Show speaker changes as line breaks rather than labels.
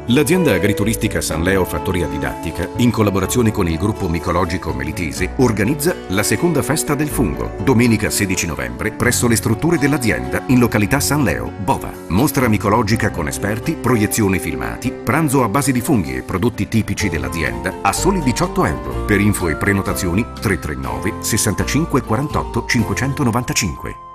L'azienda agrituristica San Leo Fattoria Didattica, in collaborazione con il gruppo micologico Melitese, organizza la seconda festa del fungo, domenica 16 novembre, presso le strutture dell'azienda in località San Leo, Bova. Mostra micologica con esperti, proiezioni filmati, pranzo a base di funghi e prodotti tipici dell'azienda a soli 18 euro. Per info e prenotazioni 339 65 48 595.